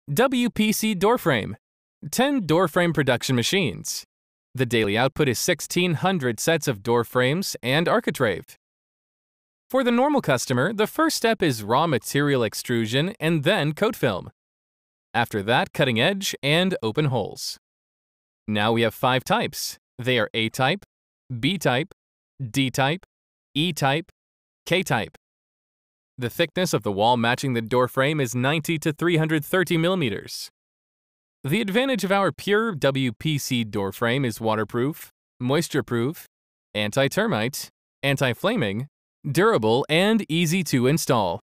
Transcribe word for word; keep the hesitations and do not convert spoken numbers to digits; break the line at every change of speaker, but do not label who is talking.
W P C door frame. ten door frame production machines. The daily output is sixteen hundred sets of door frames and architrave. For the normal customer, the first step is raw material extrusion and then coat film. After that, cutting edge and open holes. Now we have five types. They are A-type, B-type, D-type, E-type, K-type. The thickness of the wall matching the door frame is ninety to three hundred thirty millimeters. The advantage of our pure W P C door frame is waterproof, moisture-proof, anti-termite, anti-flaming, durable, and easy to install.